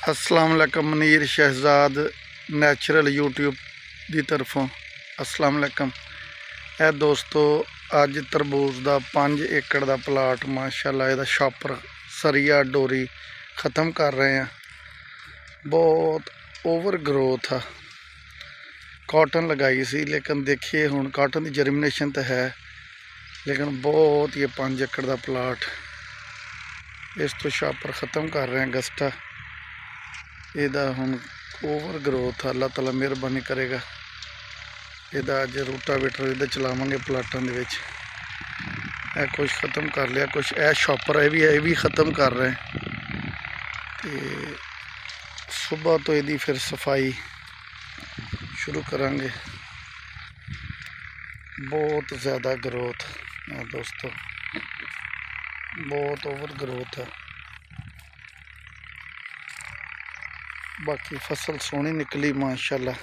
अस्सलाम वालेकुम। Munir Shahzad natural YouTube की तरफों अस्सलाम वालेकुम। ए दोस्तों अज तरबूज का 5 एकड़ का प्लाट माशाल्लाह इहदा छापर सरिया डोरी ख़त्म कर रहे हैं। बहुत ओवर ग्रोथ है। कॉटन लगाई सी लेकिन देखिए हुण कॉटन की जर्मिनेशन तो है लेकिन बहुत ये 5 एकड़ का प्लाट इस तो छापर ख़त्म कर रहे हैं। गस्टा ਇਹਦਾ ਹੁਣ ओवर ग्रोथ है। अल्लाह ताला मेहरबानी करेगा। ਇਹਦਾ अज रूटावेटर इधर चलावांगे प्लाटों के विच। कुछ ख़त्म कर लिया, कुछ शॉपर ये भी ख़त्म कर रहे हैं। तो सुबह तो यदी फिर सफाई शुरू करांगे। बहुत ज़्यादा ग्रोथ है दोस्तों, बहुत ओवर ग्रोथ है। बाकी फसल सोहनी निकली माशाल्लाह।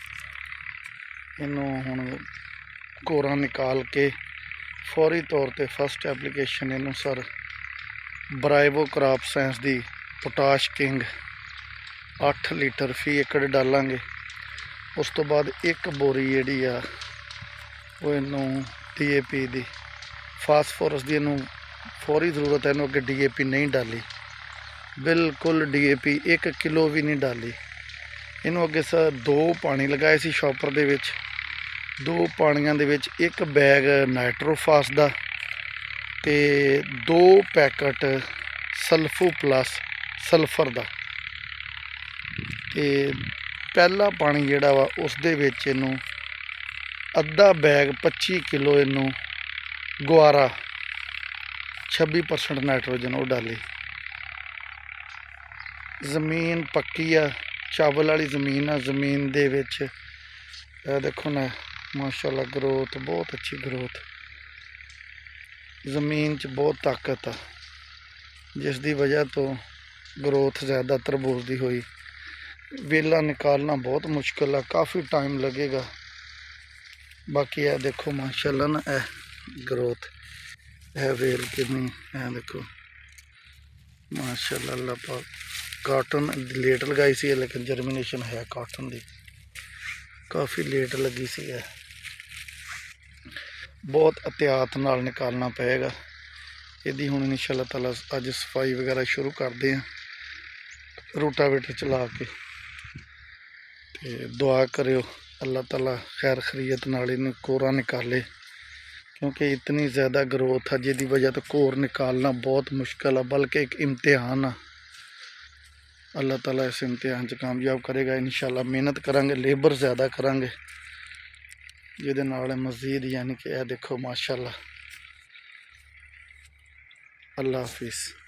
इनू हुण कोरा निकाल के फौरी तौर पर फस्ट एप्लीकेशन इनू सर ब्राइवो क्रॉप साइंस की पोटाश किंग 8 लीटर फी एकड़ डालांगे। उस तो बाद एक बोरी जी आ वो इनू DAP की फास्फोरस की इनू फौरी ज़रूरत है। इनू अगे DAP नहीं डाली, बिल्कुल DAP 1 किलो भी नहीं डाली। इनू अगे सर 2 पानी लगाए सी शॉपर दे विच। 2 पानियां दे विच 1 बैग नाइट्रोफास का ते 2 पैकेट सल्फो प्लस सल्फर का। ते पहला पानी जिहड़ा वा उस दे विच इनू अद्धा बैग 25 किलो इनू गुआरा 26% नाइट्रोजन वो डाली। जमीन पक्की आ, चावल वाली जमीन आ। जमीन दे विच देखो ना माशाल्लाह ग्रोथ बहुत अच्छी ग्रोथ। जमीन च बहुत ताकत आ जिसकी वजह तो ग्रोथ ज़्यादा तरबूज की हुई। वेला निकालना बहुत मुश्किल है, काफ़ी टाइम लगेगा। बाकी है देखो माशाल्लाह ना ग्रोथ है वेल कितनी है देखो माशाल्लाह। अल्लाह पाक कॉटन लेट लगाई सी लेकिन जर्मिनेशन है कॉटन की काफ़ी लेट लगी सी है। बहुत एहतियात नाल निकालना पएगा यदि हुण इंशाअल्लाह ताला अज सफाई वगैरह शुरू करते हैं रूटावेटर चला के। दुआ करियो अल्लाह ताला खैर खरीयत नाल इनू कोरा निकाले क्योंकि इतनी ज़्यादा ग्रोथ है जिसकी वजह तो कोर निकालना बहुत मुश्किल है, बल्कि एक इम्तिहान है। अल्लाह ताला इस इम्तिहान च कामयाब करेगा इंशाअल्लाह। मेहनत करांगे, लेबर ज़्यादा करांगे जिहदे नाल मज़ीद यानी कि देखो माशाअल्लाह। अल्लाह हाफिज़।